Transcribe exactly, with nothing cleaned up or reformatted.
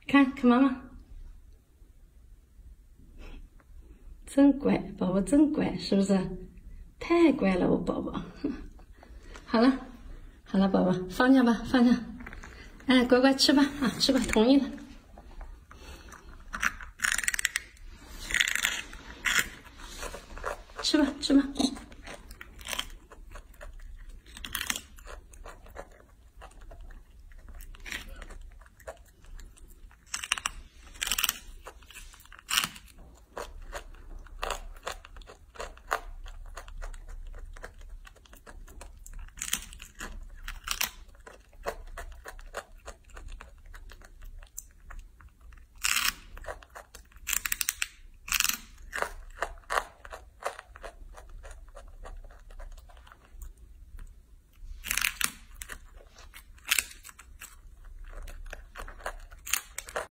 看看妈妈，真乖，宝宝真乖，是不是？太乖了，我宝宝。好了，好了，宝宝放下吧，放下。哎，乖乖吃吧，啊，吃吧，同意了。吃吧，吃吧。